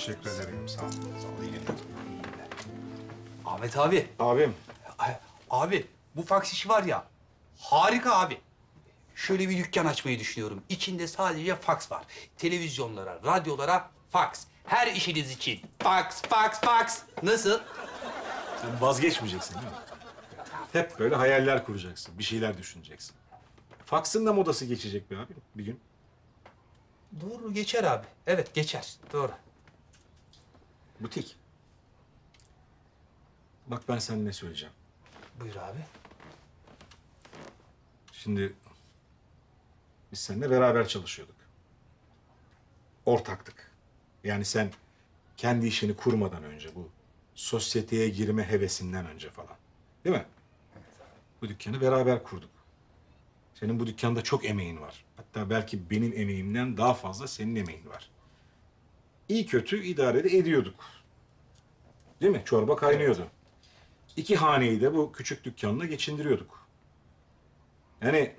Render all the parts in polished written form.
Teşekkür ederim. Sağ ol. Sağ ol. İyi günler. Ahmet abi. Abim. Abi bu faks işi var ya, harika abi. Şöyle bir dükkan açmayı düşünüyorum. İçinde sadece faks var. Televizyonlara, radyolara faks. Her işiniz için faks, faks, faks. Nasıl? Sen vazgeçmeyeceksin değil mi? Hep böyle hayaller kuracaksın. Bir şeyler düşüneceksin. Faksın da modası geçecek be abi bir gün. Doğru, geçer abi. Evet, geçer. Doğru. Butik. Bak ben sana ne söyleyeceğim. Buyur abi. Şimdi biz seninle beraber çalışıyorduk. Ortaktık. Yani sen kendi işini kurmadan önce bu sosyeteye girme hevesinden önce falan. Değil mi? Bu dükkanı beraber kurduk. Senin bu dükkanda çok emeğin var. Hatta belki benim emeğimden daha fazla senin emeğin var. İyi kötü idare de ediyorduk. Değil mi? Çorba kaynıyordu. İki haneyi de bu küçük dükkanla geçindiriyorduk. Yani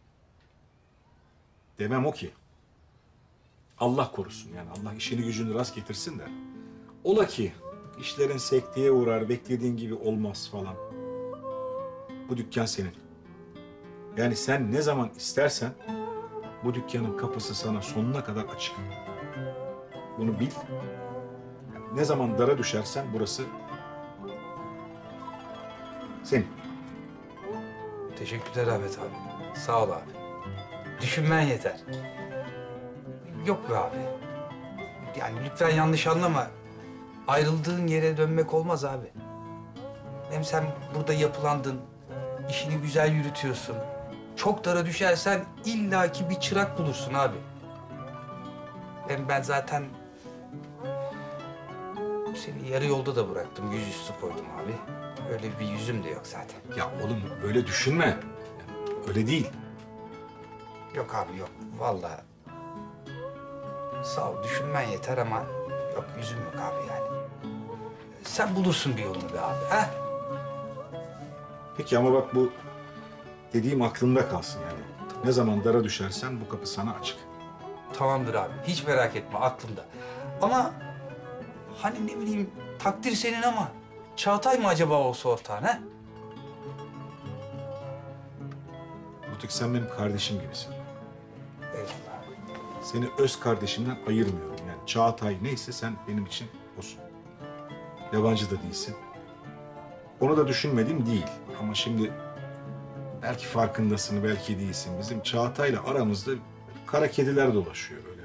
demem o ki Allah korusun yani Allah işini gücünü rast getirsin de ola ki işlerin sekteye uğrar, beklediğin gibi olmaz falan. Bu dükkan senin. Yani sen ne zaman istersen bu dükkanın kapısı sana sonuna kadar açık. Bunu bil. Yani ne zaman dara düşersen burası senin. Teşekkürler Ahmet abi. Sağ ol abi. Düşünmen yeter. Yok be abi. Yani lütfen yanlış anlama. Ayrıldığın yere dönmek olmaz abi. Hem sen burada yapılandın, işini güzel yürütüyorsun. Çok dara düşersen illaki bir çırak bulursun abi. Hem ben zaten seni yarı yolda da bıraktım, yüzüstü koydum abi. Öyle bir yüzüm de yok zaten. Ya oğlum böyle düşünme. Yani öyle değil. Yok abi yok, vallahi. Sağ ol, düşünmen yeter ama yok, yüzüm yok abi yani. Sen bulursun bir yolunu be abi, ha? Peki ama bak bu dediğim aklında kalsın yani. Ne zaman dara düşersen bu kapı sana açık. Tamamdır abi, hiç merak etme, aklımda. Ama hani ne bileyim, takdir senin ama Çağatay mı acaba olsa ortağın, ha? Butik sen benim kardeşim gibisin. Eyvallah. Seni öz kardeşimden ayırmıyorum. Yani Çağatay neyse sen benim için osun. Yabancı da değilsin. Onu da düşünmedim değil. Ama şimdi belki farkındasın, belki değilsin. Bizim Çağatay'la aramızda kara kediler dolaşıyor böyle.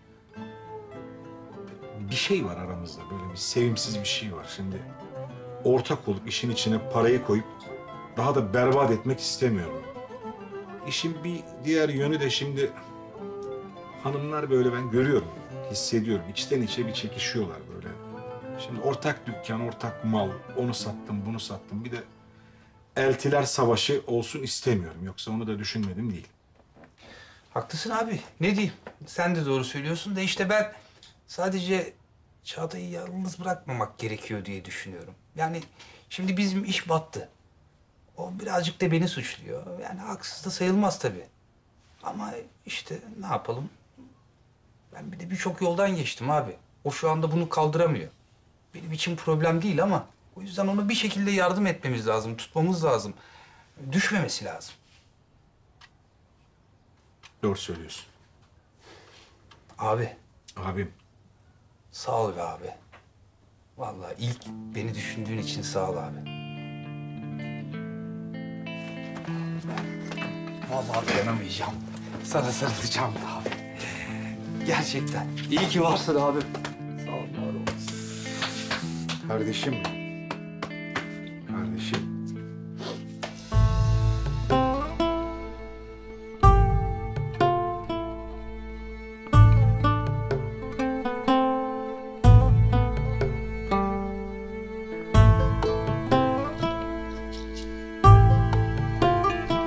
Bir şey var aramızda, böyle bir sevimsiz bir şey var. Şimdi ortak olup işin içine parayı koyup daha da berbat etmek istemiyorum. İşin bir diğer yönü de şimdi hanımlar böyle ben görüyorum, hissediyorum. İçten içe bir çekişiyorlar böyle. Şimdi ortak dükkan, ortak mal, onu sattım, bunu sattım. Bir de eltiler savaşı olsun istemiyorum. Yoksa onu da düşünmedim değil. Haklısın abi, ne diyeyim? Sen de doğru söylüyorsun da işte ben sadece Çağatay'ı yalnız bırakmamak gerekiyor diye düşünüyorum. Yani şimdi bizim iş battı. O birazcık da beni suçluyor. Yani haksız da sayılmaz tabii. Ama işte ne yapalım? Ben bir de birçok yoldan geçtim abi. O şu anda bunu kaldıramıyor. Benim için problem değil ama o yüzden ona bir şekilde yardım etmemiz lazım, tutmamız lazım. Düşmemesi lazım. Doğru söylüyorsun. Abi, Abim. sağ ol be abi. Vallahi ilk beni düşündüğün için sağ ol abi. Vallahi dayanamayacağım. Sana sarılacağım be abi. Gerçekten. İyi ki varsın abi. Sağ ol, var ol. Kardeşim. Kardeşim.